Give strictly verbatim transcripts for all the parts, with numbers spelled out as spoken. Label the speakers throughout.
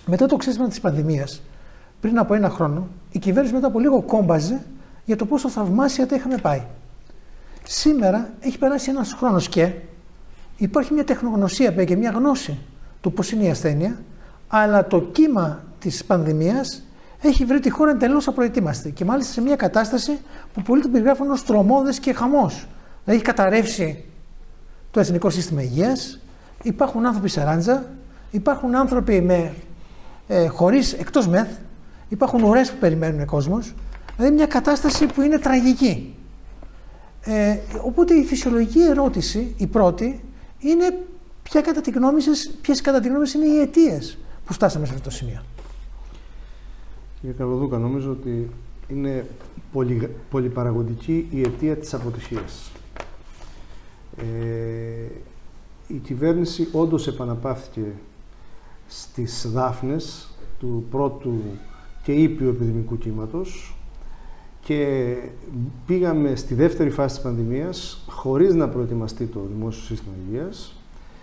Speaker 1: Μετά το ξέσπασμα της πανδημίας, πριν από ένα χρόνο, η κυβέρνηση μετά από λίγο κόμπαζε για το πόσο θαυμάσια τα είχαμε πάει. Σήμερα έχει περάσει ένας χρόνος και υπάρχει μια τεχνογνωσία και μια γνώση του πώς είναι η ασθένεια, αλλά το κύμα της πανδημίας έχει βρει τη χώρα εντελώς απροετοίμαστη και μάλιστα σε μια κατάσταση που πολλοί το περιγράφουν ως τρομώδες και χαμός. Δηλαδή έχει καταρρεύσει το Εθνικό Σύστημα Υγείας, υπάρχουν άνθρωποι σε ράντζα, υπάρχουν άνθρωποι με, ε, χωρίς, εκτός μεθ, υπάρχουν ουρές που περιμένουν κόσμος, δηλαδή μια κατάσταση που είναι τραγική. Ε, οπότε η φυσιολογική ερώτηση, η πρώτη, είναι ποια κατά τη γνώμη σας, ποιες κατά τη γνώμη σας είναι οι αιτίες που φτάσαμε σε αυτό το σημείο.
Speaker 2: Κύριε Καλοδούκα, νομίζω ότι είναι πολυ, πολυπαραγωγική η αιτία της αποτυχίας. Ε, η κυβέρνηση όντως επαναπαύθηκε στις δάφνες του πρώτου και ήπιου επιδημικού κύματος και πήγαμε στη δεύτερη φάση της πανδημίας χωρίς να προετοιμαστεί το δημόσιο σύστημα υγείας.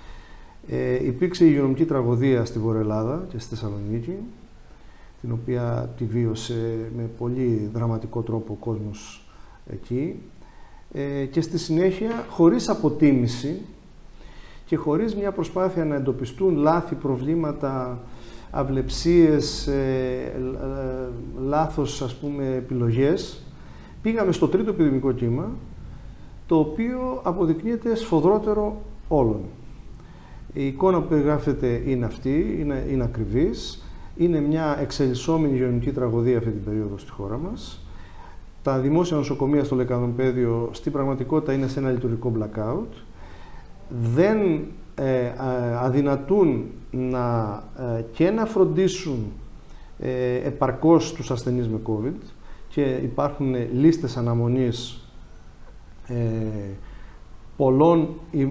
Speaker 2: Ε, υπήρξε υγειονομική τραγωδία στη Βόρεια Ελλάδα και στη Θεσσαλονίκη, την οποία τη βίωσε με πολύ δραματικό τρόπο ο κόσμος εκεί. Ε, και στη συνέχεια, χωρίς αποτίμηση και χωρίς μια προσπάθεια να εντοπιστούν λάθη, προβλήματα, αυλεψίες, ε, ε, λάθος ας πούμε επιλογές, πήγαμε στο τρίτο επιδημικό κύμα, το οποίο αποδεικνύεται σφοδρότερο όλων. Η εικόνα που περιγράφεται είναι αυτή, είναι, είναι ακριβής, είναι μια εξελισσόμενη υγειονομική τραγωδία αυτή την περίοδο στη χώρα μας. Τα δημόσια νοσοκομεία στο Λεκανοπαίδιο στην πραγματικότητα είναι σε ένα λειτουργικό blackout. Δεν ε, αδυνατούν να, ε, και να φροντίσουν ε, επαρκώς τους ασθενείς με COVID και υπάρχουν λίστες αναμονής ε, πολλών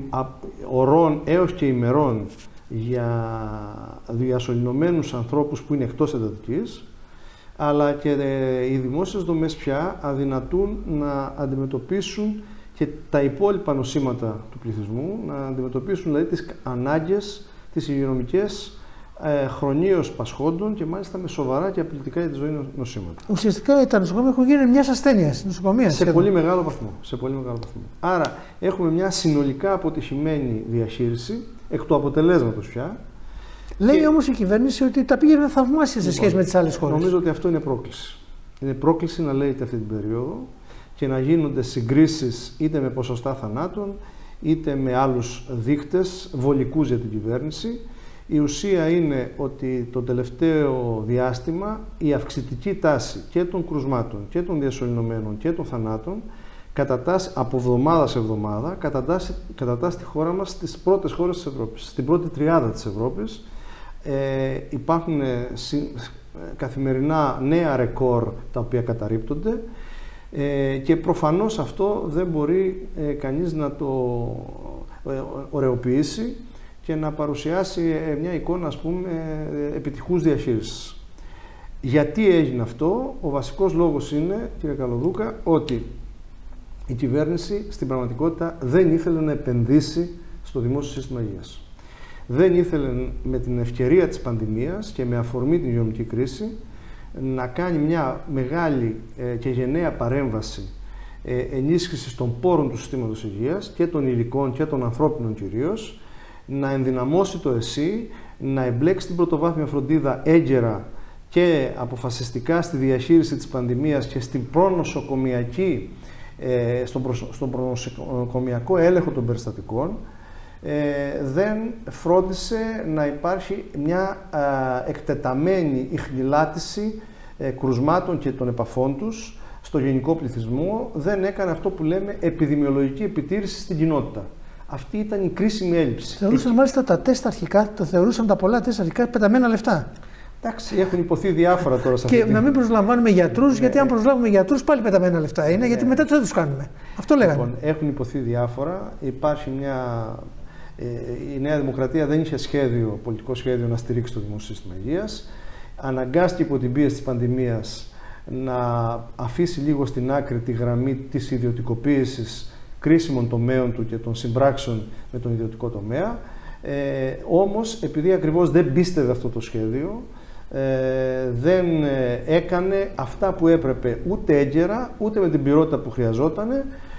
Speaker 2: ωρών έως και ημερών για διασωληνωμένους ανθρώπους που είναι εκτός εντατικής, αλλά και οι δημόσιες δομές πια αδυνατούν να αντιμετωπίσουν και τα υπόλοιπα νοσήματα του πληθυσμού, να αντιμετωπίσουν δηλαδή τις ανάγκες, τις υγειονομικές ε, χρονίως πασχόντων και μάλιστα με σοβαρά και απειλητικά για τη ζωή νοσήματα.
Speaker 1: Ουσιαστικά τα νοσοκομεία έχουν γίνει μιας ασθένειας, νοσοκομεία.
Speaker 2: Σε πολύ μεγάλο βαθμό. Σε πολύ μεγάλο βαθμό. Άρα έχουμε μια συνολικά αποτυχημένη διαχείριση, εκ του αποτελέσματος πια.
Speaker 1: Λέει και... όμως η κυβέρνηση ότι τα πήγαινε θαυμάσια σε σχέση λοιπόν, με τις άλλες χώρες.
Speaker 2: Νομίζω ότι αυτό είναι πρόκληση. Είναι πρόκληση να λέγεται αυτή την περίοδο και να γίνονται συγκρίσεις είτε με ποσοστά θανάτων, είτε με άλλους δείκτες βολικούς για την κυβέρνηση. Η ουσία είναι ότι το τελευταίο διάστημα η αυξητική τάση και των κρουσμάτων και των διασωληνωμένων και των θανάτων κατατάσσει από εβδομάδα σε εβδομάδα, κατατάσσει, κατατάσσει τη χώρα μας στις πρώτες χώρες της Ευρώπης, στην πρώτη τριάδα της Ευρώπης. Ε, υπάρχουν ε, συ, καθημερινά νέα ρεκόρ τα οποία καταρρίπτονται ε, και προφανώς αυτό δεν μπορεί ε, κανείς να το ε, ωρεοποιήσει και να παρουσιάσει ε, μια εικόνα ας πούμε ε, επιτυχούς διαχείρισης. Γιατί έγινε αυτό? Ο βασικός λόγος είναι, κύριε Καλοδούκα, ότι η κυβέρνηση στην πραγματικότητα δεν ήθελε να επενδύσει στο δημόσιο σύστημα υγείας. Δεν ήθελε με την ευκαιρία της πανδημίας και με αφορμή την υγειονομική κρίση να κάνει μια μεγάλη ε, και γενναία παρέμβαση ε, ενίσχυσης των πόρων του συστήματος υγείας και των υλικών και των ανθρώπινων κυρίως, να ενδυναμώσει το ΕΣΥ, να εμπλέξει την πρωτοβάθμια φροντίδα έγκαιρα και αποφασιστικά στη διαχείριση της πανδημίας και στην προνοσοκομιακή Ε, στον, προσ... στον προνοσοκομιακό έλεγχο των περιστατικών, ε, δεν φρόντισε να υπάρχει μια α, εκτεταμένη ιχνηλάτηση ε, κρουσμάτων και των επαφών τους στο γενικό πληθυσμό, δεν έκανε αυτό που λέμε επιδημιολογική επιτήρηση στην κοινότητα. Αυτή ήταν η κρίσιμη έλλειψη.
Speaker 1: Θεωρούσαν Εκεί... μάλιστα τα τεστ αρχικά, το θεωρούσαν τα πολλά τεστ αρχικά πεταμένα λεφτά.
Speaker 2: Εντάξει, έχουν υποθεί διάφορα τώρα σε αυτή.
Speaker 1: Και να μην προσλαμβάνουμε γιατρούς, γιατί αν προσλάβουμε γιατρούς πάλι πεταμένα λεφτά είναι, γιατί μετά δεν τους κάνουμε. Αυτό λέγανε.
Speaker 2: Λοιπόν, έχουν υποθεί διάφορα. Υπάρχει μια. Ε, η Νέα Δημοκρατία δεν είχε σχέδιο, πολιτικό σχέδιο να στηρίξει το δημόσιο σύστημα υγείας. Αναγκάστηκε υπό την πίεση της πανδημίας να αφήσει λίγο στην άκρη τη γραμμή της ιδιωτικοποίησης κρίσιμων τομέων του και των συμπράξεων με τον ιδιωτικό τομέα. Ε, όμως, επειδή ακριβώς δεν πίστευε αυτό το σχέδιο, ε, δεν έκανε αυτά που έπρεπε ούτε έγκαιρα, ούτε με την ποιότητα που χρειαζόταν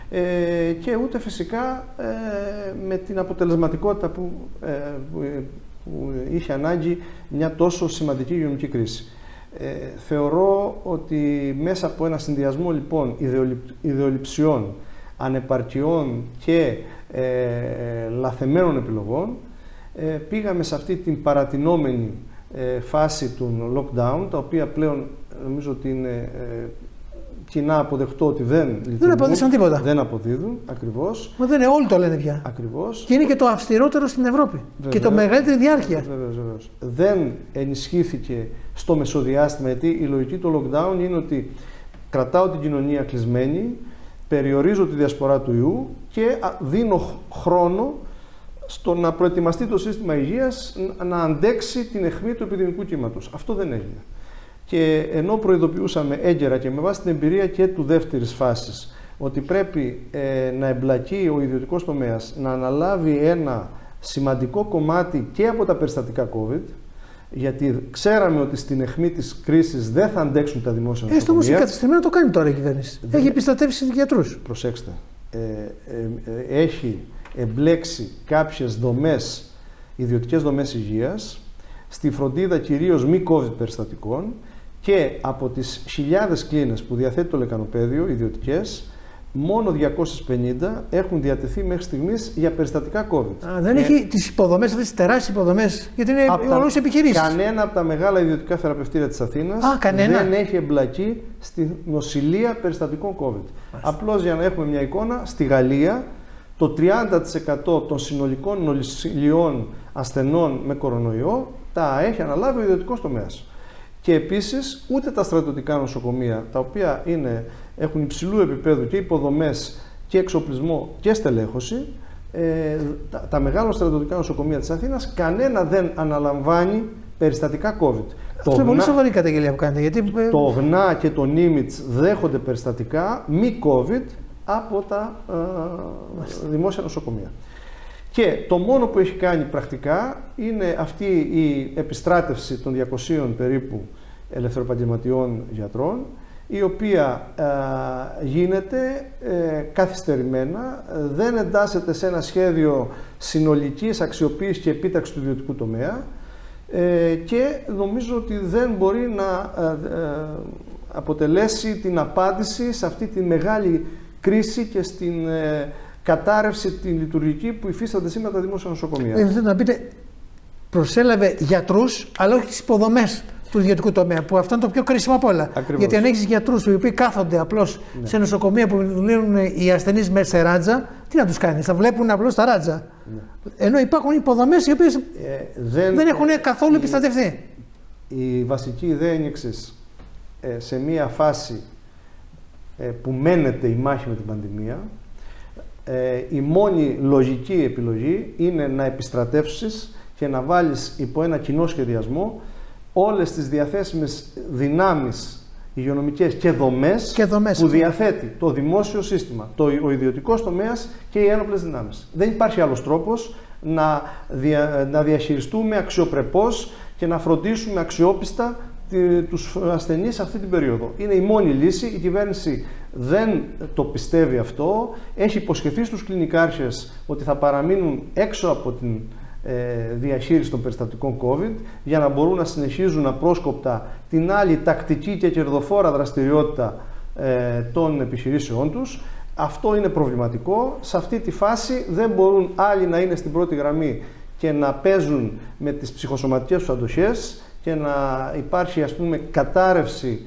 Speaker 2: ε, και ούτε φυσικά ε, με την αποτελεσματικότητα που, ε, που, που είχε ανάγκη μια τόσο σημαντική υγειονομική κρίση. Ε, θεωρώ ότι μέσα από ένα συνδυασμό λοιπόν ιδεολειψιών, ανεπαρκειών και ε, λαθεμένων επιλογών ε, πήγαμε σε αυτή την παρατηνόμενη ε, φάση του lockdown, τα οποία πλέον νομίζω ότι είναι ε, κοινά αποδεκτό ότι δεν λειτουργούν.
Speaker 1: Δεν αποδείξαν τίποτα.
Speaker 2: Δεν αποδίδουν, ακριβώς.
Speaker 1: Μα δεν είναι, όλοι το λένε πια.
Speaker 2: Ακριβώς.
Speaker 1: Και είναι και το αυστηρότερο στην Ευρώπη. Βεβαίως. Και το μεγαλύτερη διάρκεια.
Speaker 2: Βεβαίως, βεβαίως. Δεν ενισχύθηκε στο μεσοδιάστημα, γιατί η λογική του lockdown είναι ότι κρατάω την κοινωνία κλεισμένη, περιορίζω τη διασπορά του ιού και δίνω χρόνο στο να προετοιμαστεί το σύστημα υγείας να αντέξει την αιχμή του επιδημικού κύματος. Αυτό δεν έγινε. Και ενώ προειδοποιούσαμε έγκαιρα και με βάση την εμπειρία και του δεύτερης φάσης ότι πρέπει ε, να εμπλακεί ο ιδιωτικός τομέας, να αναλάβει ένα σημαντικό κομμάτι και από τα περιστατικά COVID, γιατί ξέραμε ότι στην αιχμή της κρίσης δεν θα αντέξουν τα δημόσια νοσοκομεία.
Speaker 1: Έστω όμως η κατεστημένα το κάνει τώρα η κυβέρνηση. Δεν... Έχει επιστρατεύσει γιατρούς.
Speaker 2: Προσέξτε. Ε, ε, ε, έχει εμπλέξει κάποιες δομές, ιδιωτικές δομές υγείας, στη φροντίδα κυρίως μη COVID περιστατικών και από τις χιλιάδες κλίνες που διαθέτει το λεκανοπαίδιο, ιδιωτικές, μόνο διακόσιες πενήντα έχουν διατεθεί μέχρι στιγμής για περιστατικά COVID.
Speaker 1: Α, δεν ε, έχει τις υποδομές, αυτές τις τεράστιες υποδομές, γιατί είναι όλες επιχειρήσεις.
Speaker 2: Κανένα από τα μεγάλα ιδιωτικά θεραπευτήρια της Αθήνας
Speaker 1: Α, δεν
Speaker 2: έχει εμπλακεί στη νοσηλεία περιστατικών COVID. Απλώς για να έχουμε μια εικόνα, στη Γαλλία το τριάντα τοις εκατό των συνολικών νοσηλειών ασθενών με κορονοϊό τα έχει αναλάβει ο ιδιωτικός τομέας. Και επίσης ούτε τα στρατιωτικά νοσοκομεία, τα οποία είναι, έχουν υψηλού επίπεδου και υποδομές και εξοπλισμό και στελέχωση, ε, τα, τα μεγάλα στρατιωτικά νοσοκομεία της Αθήνας, κανένα δεν αναλαμβάνει περιστατικά COVID.
Speaker 1: Αυτό είναι πολύ σοβαρή καταγγελία που κάνετε. Γιατί...
Speaker 2: Το ΓΝΑ και το Νίμιτς δέχονται περιστατικά μη COVID από τα ε, δημόσια νοσοκομεία. Και το μόνο που έχει κάνει πρακτικά είναι αυτή η επιστράτευση των διακοσίων περίπου ελευθεροεπαγγελματιών γιατρών, η οποία ε, γίνεται ε, καθυστερημένα, δεν εντάσσεται σε ένα σχέδιο συνολικής αξιοποίησης και επίταξης του ιδιωτικού τομέα ε, και νομίζω ότι δεν μπορεί να ε, ε, αποτελέσει την απάντηση σε αυτή τη μεγάλη κρίση και στην ε, κατάρρευση την λειτουργική που υφίστανται σήμερα τα δημόσια νοσοκομεία.
Speaker 1: Δεν θέλετε να πείτε, προσέλαβε γιατρούς, αλλά όχι τις υποδομές του ιδιωτικού τομέα, που αυτό είναι το πιο κρίσιμο από όλα.
Speaker 2: Ακριβώς.
Speaker 1: Γιατί αν έχεις γιατρούς οι οποίοι κάθονται απλώς ναι. σε νοσοκομεία που δουλεύουν οι ασθενείς μέσα σε ράτζα, τι να τους κάνεις, θα βλέπουν απλώς τα ράτζα. Ναι. Ενώ υπάρχουν υποδομές οι οποίες ε, δεν, δεν έχουν καθόλου η, επιστρατευτεί.
Speaker 2: Η βασική ιδέα είναι εξής. Ε, σε μία φάση ε, που μένεται η μάχη με την πανδημία, Ε, η μόνη λογική επιλογή είναι να επιστρατεύσεις και να βάλεις υπό ένα κοινό σχεδιασμό όλες τις διαθέσιμες δυνάμεις υγειονομικές και δομές,
Speaker 1: και δομές
Speaker 2: που διαθέτει το δημόσιο σύστημα, το, ο ιδιωτικός τομέας και οι ένοπλες δυνάμεις. Δεν υπάρχει άλλος τρόπος να, δια, να διαχειριστούμε αξιοπρεπώς και να φροντίσουμε αξιόπιστα τους ασθενείς αυτή την περίοδο. Είναι η μόνη λύση. Η κυβέρνηση δεν το πιστεύει αυτό. Έχει υποσχεθεί στους κλινικάρχες ότι θα παραμείνουν έξω από την ε, διαχείριση των περιστατικών COVID για να μπορούν να συνεχίζουν απρόσκοπτα την άλλη τακτική και κερδοφόρα δραστηριότητα ε, των επιχειρήσεών τους. Αυτό είναι προβληματικό. Σε αυτή τη φάση δεν μπορούν άλλοι να είναι στην πρώτη γραμμή και να παίζουν με τις ψυχοσωματικές τους αντοχές και να υπάρχει, ας πούμε, κατάρρευση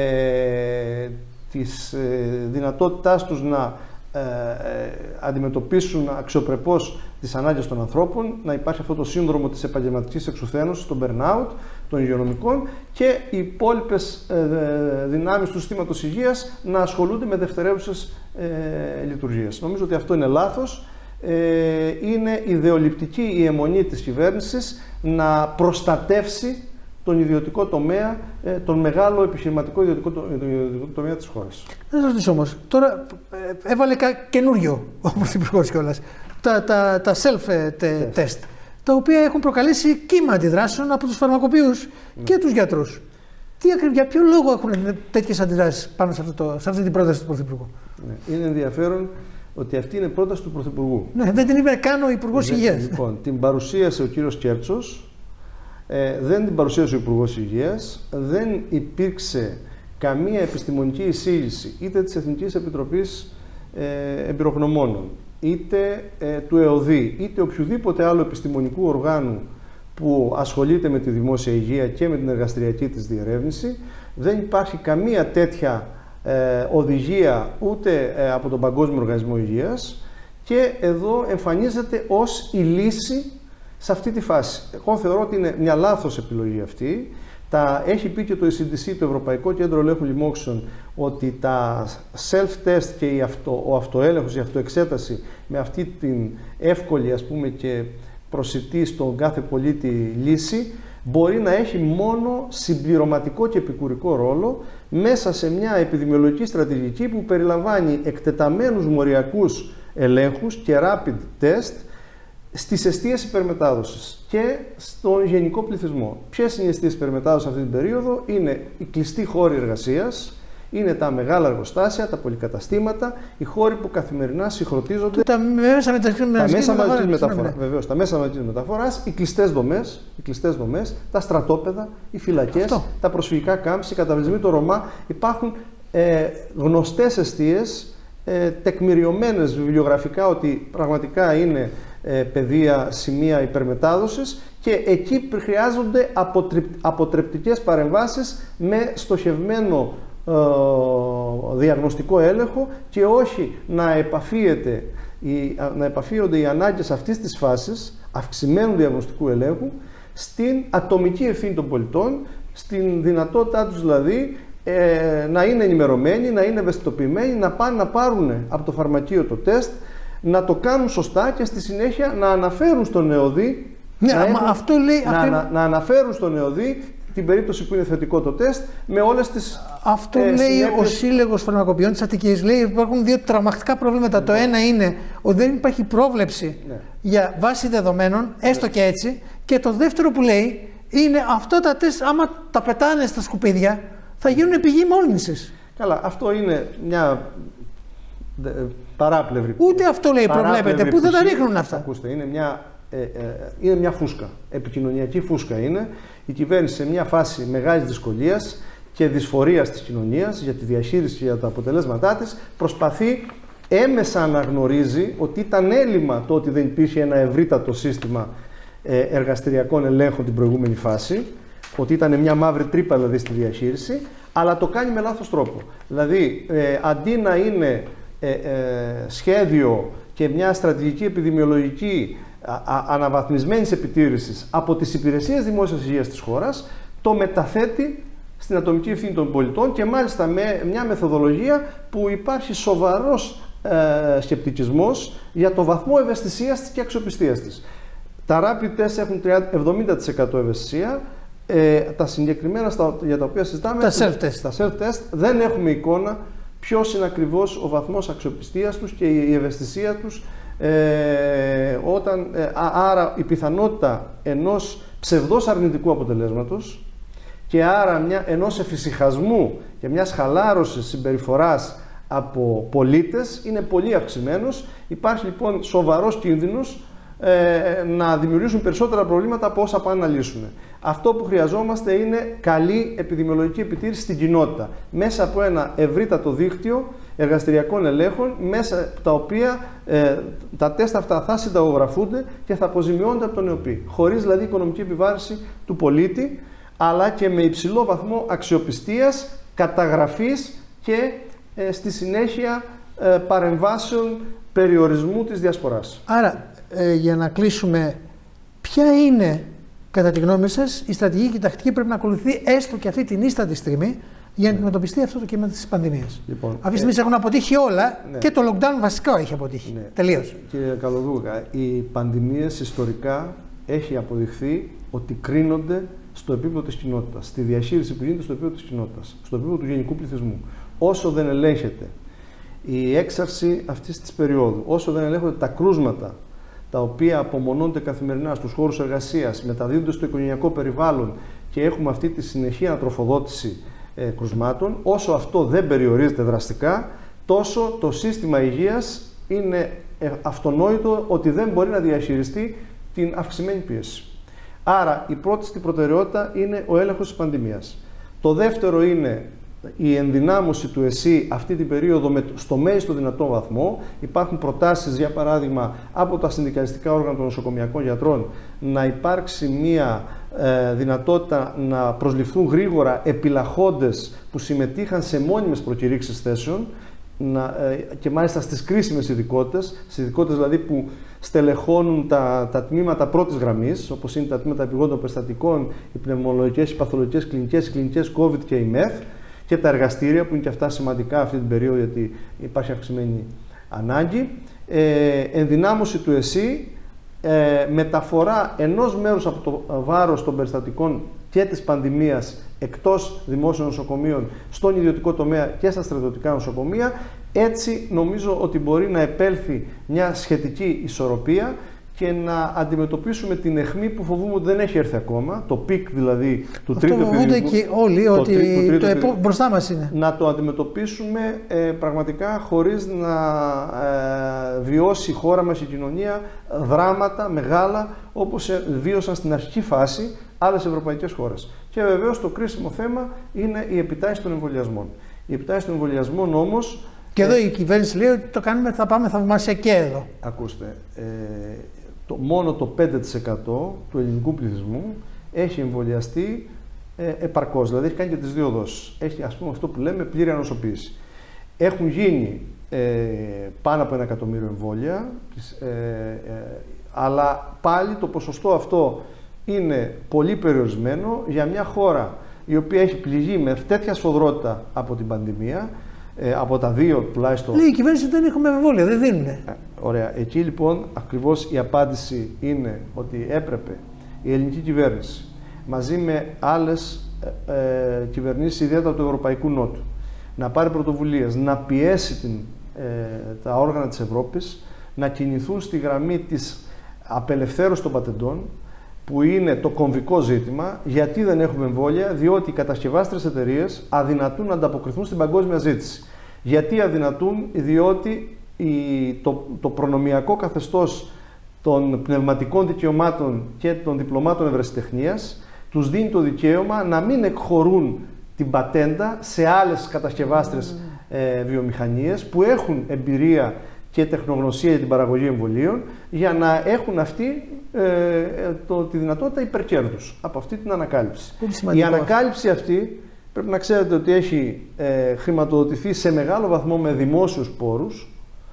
Speaker 2: ε, της ε, δυνατότητάς τους να ε, ε, αντιμετωπίσουν αξιοπρεπώς τις ανάγκες των ανθρώπων, να υπάρχει αυτό το σύνδρομο της επαγγελματικής εξουθένωσης, το burnout, των υγειονομικών, και οι υπόλοιπες ε, δυνάμεις του συστήματος υγείας να ασχολούνται με δευτερεύουσες ε, λειτουργίες. Νομίζω ότι αυτό είναι λάθος. Ε, είναι ιδεολειπτική η αιμονή της κυβέρνησης να προστατεύσει τον ιδιωτικό τομέα, τον μεγάλο επιχειρηματικό ιδιωτικό, το, ιδιωτικό τομέα της χώρας.
Speaker 1: Να σας ρωτήσω όμως, τώρα έβαλε καινούριο ο Πρωθυπουργός κιόλας, τα, τα, τα self-test, τα οποία έχουν προκαλέσει κύμα αντιδράσεων από τους φαρμακοποιούς ναι. και τους γιατρούς. Τι ακριβώς, για ποιο λόγο έχουν τέτοιες αντιδράσεις πάνω σε, αυτό το, σε αυτή την πρόταση του Πρωθυπουργού?
Speaker 2: Ναι. Είναι ενδιαφέρον ότι αυτή είναι πρόταση του Πρωθυπουργού.
Speaker 1: Ναι, δεν την είπε καν ο Υπουργός Υγείας.
Speaker 2: Λοιπόν, την παρουσίασε ο κύριος Κέρτσος, ε, δεν την παρουσίασε ο Υπουργός Υγείας, δεν υπήρξε καμία επιστημονική εισήγηση είτε της Εθνικής Επιτροπής ε, Εμπειρογνωμόνων, είτε ε, του ΕΟΔΗ, είτε οποιοδήποτε άλλο επιστημονικού οργάνου που ασχολείται με τη δημόσια υγεία και με την εργαστηριακή της διερεύνηση. Δεν υπάρχει καμία τέτοια ε, οδηγία ούτε ε, από τον Παγκόσμιο Οργανισμό Υγείας και εδώ εμφανίζεται ως η λύση σε αυτή τη φάση. Εγώ θεωρώ ότι είναι μια λάθος επιλογή αυτή. Τα έχει πει και το ι σι ντι σι, το Ευρωπαϊκό Κέντρο Ελέγχου Λοιμόξεων, ότι τα self-test και η αυτο, ο αυτοέλεγχος, η αυτοεξέταση με αυτή την εύκολη, ας πούμε, και προσιτή στον κάθε πολίτη λύση μπορεί να έχει μόνο συμπληρωματικό και επικουρικό ρόλο μέσα σε μια επιδημιολογική στρατηγική που περιλαμβάνει εκτεταμένους μοριακούς ελέγχους και rapid test στις εστίες υπερμετάδοσης και στον γενικό πληθυσμό. Ποιες είναι οι εστίες υπερμετάδοσης αυτή την περίοδο? Είναι οι κλειστοί χώροι εργασίας, είναι τα μεγάλα εργοστάσια, τα πολυκαταστήματα, οι χώροι που καθημερινά συγχρονίζονται.
Speaker 1: Τα μέσα μαζικής
Speaker 2: μεταφοράς. Βεβαίως, τα μέσα μαζικής μεταφοράς, οι κλειστές δομές, οι κλειστές δομές, τα στρατόπεδα, οι φυλακές, αυτό. Τα προσφυγικά κάμψη, οι καταβλισμοί των Ρωμά. Υπάρχουν ε, γνωστές εστίες, ε, τεκμηριωμένες βιβλιογραφικά ότι πραγματικά είναι ε, πεδία, σημεία υπερμετάδοσης και εκεί χρειάζονται αποτρεπτικές παρεμβάσεις με στοχευμένο διαγνωστικό έλεγχο και όχι να, επαφίεται, να επαφίονται οι ανάγκες αυτής της φάσης αυξημένου διαγνωστικού ελέγχου στην ατομική ευθύνη των πολιτών, στην δυνατότητά τους δηλαδή ε, να είναι ενημερωμένοι, να είναι ευαισθητοποιημένοι, να πάνε να πάρουν από το φαρμακείο το τεστ, να το κάνουν σωστά και στη συνέχεια να αναφέρουν στον ΕΟΔΗ
Speaker 1: ναι,
Speaker 2: να, έχουν,
Speaker 1: αυτό λέει,
Speaker 2: να,
Speaker 1: αυτό...
Speaker 2: να, να αναφέρουν στον ΕΟΔΗ την περίπτωση που είναι θετικό το τεστ με όλες τις
Speaker 1: Αυτό
Speaker 2: ε,
Speaker 1: λέει
Speaker 2: συνέπειες.
Speaker 1: Ο Σύλλογος Φαρμακοποιών της Αττικής. Λέει υπάρχουν δύο τρομακτικά προβλήματα. Ναι. Το ένα είναι ότι δεν υπάρχει πρόβλεψη ναι. για βάση δεδομένων, έστω ναι. και έτσι. Και το δεύτερο που λέει είναι αυτά τα τεστ, άμα τα πετάνε στα σκουπίδια, θα γίνουν πηγή μόλυνσης.
Speaker 2: Καλά, αυτό είναι μια παράπλευρη.
Speaker 1: Ούτε αυτό λέει προβλέπεται. Πού θα τα ρίχνουν αυτά?
Speaker 2: Ακούστε, είναι μια, ε, ε, είναι μια φούσκα. Επικοινωνιακή φούσκα είναι. Η κυβέρνηση σε μια φάση μεγάλης δυσκολίας και δυσφορίας της κοινωνίας για τη διαχείριση και για τα αποτελέσματά της προσπαθεί έμεσα να αναγνωρίζει ότι ήταν έλλειμμα το ότι δεν υπήρχε ένα ευρύτατο σύστημα εργαστηριακών ελέγχων την προηγούμενη φάση, ότι ήταν μια μαύρη τρύπα δηλαδή στη διαχείριση, αλλά το κάνει με λάθος τρόπο. Δηλαδή ε, αντί να είναι ε, ε, σχέδιο και μια στρατηγική επιδημιολογική αναβαθμισμένης επιτήρησης από τις υπηρεσίες δημόσιας υγείας της χώρας, το μεταθέτει στην ατομική ευθύνη των πολιτών και μάλιστα με μια μεθοδολογία που υπάρχει σοβαρός ε, σκεπτικισμός για το βαθμό ευαισθησίας της και αξιοπιστίας της. Τα rapid test έχουν εβδομήντα τοις εκατό ευαισθησία, ε, τα συγκεκριμένα στα, για τα οποία συζητάμε,
Speaker 1: τα self-test.
Speaker 2: Τα self-test δεν έχουμε εικόνα ποιος είναι ακριβώς ο βαθμός αξιοπιστίας τους και η ευαισθησία τους. Ε, όταν, ε, άρα η πιθανότητα ενός ψευδός αρνητικού αποτελέσματος και άρα μια, ενός εφησυχασμού και μιας χαλάρωσης συμπεριφοράς από πολίτες είναι πολύ αυξημένος. Υπάρχει λοιπόν σοβαρός κίνδυνος ε, να δημιουργήσουν περισσότερα προβλήματα από όσα πάνε να λύσουν. Αυτό που χρειαζόμαστε είναι καλή επιδημιολογική επιτήρηση στην κοινότητα μέσα από ένα ευρύτατο δίκτυο εργαστηριακών ελέγχων, μέσα τα οποία ε, τα τεστ αυτά θα συνταγογραφούνται και θα αποζημιώνται από τον ΕΟΠΗ. Χωρίς δηλαδή οικονομική επιβάρυνση του πολίτη, αλλά και με υψηλό βαθμό αξιοπιστίας, καταγραφής και ε, στη συνέχεια ε, παρεμβάσεων περιορισμού της διασποράς.
Speaker 1: Άρα, ε, για να κλείσουμε, ποια είναι κατά τη γνώμη σας η στρατηγική και η τακτική πρέπει να ακολουθεί έστω και αυτή την ίστατη στιγμή για να αντιμετωπιστεί αυτό το κύμα της πανδημίας?
Speaker 2: Λοιπόν,
Speaker 1: αυτή τη στιγμή ε, έχουν αποτύχει όλα
Speaker 2: ναι.
Speaker 1: και το lockdown βασικά έχει αποτύχει. Ναι. Τελείως.
Speaker 2: Κύριε Καλοδούγα, οι πανδημίες ιστορικά έχει αποδειχθεί ότι κρίνονται στο επίπεδο της κοινότητας, στη διαχείριση που γίνεται στο επίπεδο της κοινότητας, στο επίπεδο του γενικού πληθυσμού. Όσο δεν ελέγχεται η έξαρση αυτής της περίοδου, όσο δεν ελέγχονται τα κρούσματα τα οποία απομονώνται καθημερινά στους χώρους εργασίας, μεταδίδονται στο οικογενειακό περιβάλλον και έχουμε αυτή τη συνεχή ανατροφοδότηση ε, κρουσμάτων, όσο αυτό δεν περιορίζεται δραστικά, τόσο το σύστημα υγείας είναι αυτονόητο ότι δεν μπορεί να διαχειριστεί την αυξημένη πίεση. Άρα η πρώτη στην προτεραιότητα είναι ο έλεγχος της πανδημίας. Το δεύτερο είναι η ενδυνάμωση του ΕΣΥ αυτή την περίοδο με, στο μέγιστο δυνατό βαθμό. Υπάρχουν προτάσεις, για παράδειγμα, από τα συνδικαλιστικά όργανα των νοσοκομιακών γιατρών να υπάρξει μία ε, δυνατότητα να προσληφθούν γρήγορα επιλαχόντες που συμμετείχαν σε μόνιμες προκηρύξεις θέσεων, να, ε, και μάλιστα στις κρίσιμες ειδικότητες, στις ειδικότητες δηλαδή που στελεχώνουν τα, τα τμήματα πρώτης γραμμής, όπως είναι τα τμήματα επιγόντων περιστατικών, οι πνευμολογικές, οι παθολογικές κλινικές, οι κλινικές COVID και η ΜΕΘ, και τα εργαστήρια που είναι και αυτά σημαντικά αυτή την περίοδο γιατί υπάρχει αυξημένη ανάγκη. Ε, ενδυνάμωση του ΕΣΥ, ε, μεταφορά ενός μέρους από το βάρος των περιστατικών και της πανδημίας εκτός δημόσιων νοσοκομείων στον ιδιωτικό τομέα και στα στρατιωτικά νοσοκομεία. Έτσι νομίζω ότι μπορεί να επέλθει μια σχετική ισορροπία και να αντιμετωπίσουμε την αιχμή που φοβούμαι ότι δεν έχει έρθει ακόμα, το πικ δηλαδή του
Speaker 1: αυτό
Speaker 2: τρίτου πυρηνικού.
Speaker 1: Και όλοι το ότι τρί, το επό, μπροστά μας είναι.
Speaker 2: Να το αντιμετωπίσουμε ε, πραγματικά χωρίς να ε, βιώσει η χώρα μας, η κοινωνία, δράματα μεγάλα όπως βίωσαν στην αρχική φάση άλλες ευρωπαϊκές χώρες. Και βεβαίως το κρίσιμο θέμα είναι η επιτάχυνση των εμβολιασμών. Η επιτάχυνση των εμβολιασμών όμως.
Speaker 1: Και εδώ ε, η κυβέρνηση λέει ότι το κάνουμε, θα πάμε θαυμάσια και εδώ.
Speaker 2: Ακούστε. Ε, Το, μόνο το πέντε τοις εκατό του ελληνικού πληθυσμού έχει εμβολιαστεί ε, επαρκώς, δηλαδή έχει κάνει και τις δύο δόσεις. Έχει, ας πούμε, αυτό που λέμε πλήρη ανοσοποίηση. Έχουν γίνει ε, πάνω από ένα εκατομμύριο εμβόλια, ε, ε, αλλά πάλι το ποσοστό αυτό είναι πολύ περιορισμένο για μια χώρα η οποία έχει πληγεί με τέτοια σφοδρότητα από την πανδημία, ε, από τα δύο τουλάχιστον.
Speaker 1: Λέει η κυβέρνηση ότι δεν έχουμε εμβόλια, δεν δίνουνε.
Speaker 2: Ε, ωραία. Εκεί λοιπόν ακριβώς η απάντηση είναι ότι έπρεπε η ελληνική κυβέρνηση μαζί με άλλες ε, ε, κυβερνήσεις, ιδιαίτερα του Ευρωπαϊκού Νότου, να πάρει πρωτοβουλίες, να πιέσει την, ε, τα όργανα της Ευρώπης να κινηθούν στη γραμμή της απελευθέρωσης των πατεντών, που είναι το κομβικό ζήτημα. Γιατί δεν έχουμε εμβόλια? Διότι οι κατασκευάστριες εταιρείες αδυνατούν να ανταποκριθούν στην παγκόσμια ζήτηση. Γιατί αδυνατούν? Διότι η, το, το προνομιακό καθεστώς των πνευματικών δικαιωμάτων και των διπλωμάτων ευρεσιτεχνίας τους δίνει το δικαίωμα να μην εκχωρούν την πατέντα σε άλλες κατασκευάστριες ε, βιομηχανίες που έχουν εμπειρία και τεχνογνωσία για την παραγωγή εμβολίων, για να έχουν αυτοί ε, το, τη δυνατότητα υπερκέρδους από αυτή την ανακάλυψη. Η ανακάλυψη αυτή πρέπει να ξέρετε ότι έχει ε, χρηματοδοτηθεί σε μεγάλο βαθμό με δημόσιους πόρους.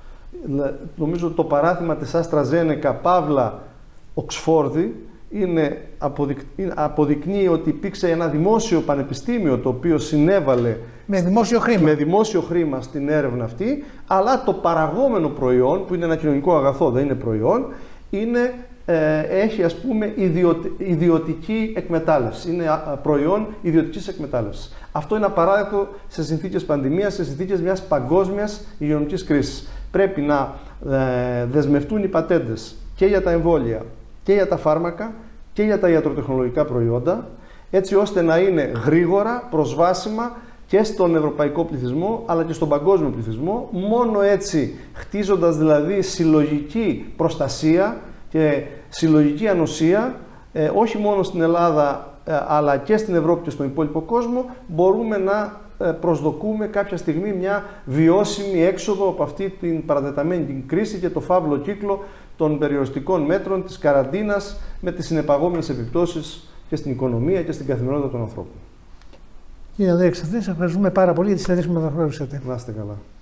Speaker 2: Νομίζω το παράδειγμα της AstraZeneca Παύλα Οξφόρδη είναι αποδεικ... αποδεικνύει ότι υπήρξε ένα δημόσιο πανεπιστήμιο το οποίο συνέβαλε
Speaker 1: με δημόσιο χρήμα.
Speaker 2: με δημόσιο χρήμα στην έρευνα αυτή, αλλά το παραγόμενο προϊόν, που είναι ένα κοινωνικό αγαθό, δεν είναι προϊόν, είναι, ε, έχει ας πούμε ιδιωτη... ιδιωτική εκμετάλλευση. Είναι προϊόν ιδιωτικής εκμετάλλευσης. Αυτό είναι απαράδεκτο σε συνθήκες πανδημίας, σε συνθήκες μιας παγκόσμιας υγειονομικής κρίσης. Πρέπει να ε, δεσμευτούν οι πατέντες και για τα εμβόλια και για τα φάρμακα και για τα ιατροτεχνολογικά προϊόντα, έτσι ώστε να είναι γρήγορα προσβάσιμα και στον ευρωπαϊκό πληθυσμό αλλά και στον παγκόσμιο πληθυσμό. Μόνο έτσι, χτίζοντας δηλαδή συλλογική προστασία και συλλογική ανοσία, ε, όχι μόνο στην Ελλάδα ε, αλλά και στην Ευρώπη και στον υπόλοιπο κόσμο, μπορούμε να ε, προσδοκούμε κάποια στιγμή μια βιώσιμη έξοδο από αυτή την παρατεταμένη την κρίση και το φαύλο κύκλο των περιοριστικών μέτρων, της καραντίνας, με τις συνεπαγόμενες επιπτώσεις και στην οικονομία και στην καθημερινότητα των ανθρώπων.
Speaker 1: Κύριε Ανδρέα Εξαθρή, σας ευχαριστούμε πάρα πολύ για τις συνέντευξεις που μας δώσατε.
Speaker 2: Να είστε καλά.